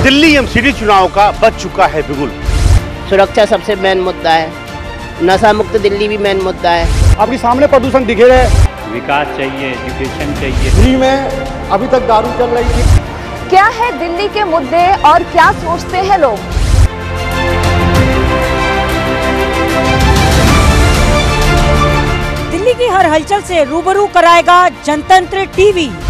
Delhi MCD चुनाव का बच चुका है बिगुल। सुरक्षा सबसे मेन मुद्दा है, नशा मुक्त दिल्ली भी मेन मुद्दा है। आपके सामने प्रदूषण दिखे रहे, विकास चाहिए, एजुकेशन चाहिए। दिल्ली में अभी तक दारू चल रही थी। क्या है दिल्ली के मुद्दे और क्या सोचते हैं लोग? दिल्ली की हर हलचल से रूबरू कराएगा जनतंत्र टीवी।